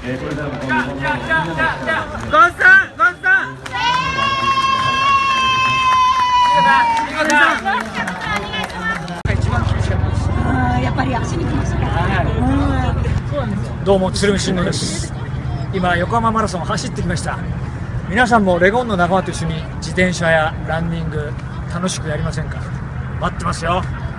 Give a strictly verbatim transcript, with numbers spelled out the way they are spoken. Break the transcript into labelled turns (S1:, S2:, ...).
S1: えー、これからも今後もみんなの力を
S2: ゴンさんゴンさん一番厳しかったです。
S3: あーやっぱり足にきましたね。
S2: どうも鶴見慎吾です。今横浜マラソン走ってきました。皆さんもレゴンの仲間と一緒に自転車やランニング楽しくやりませんか？待ってますよ。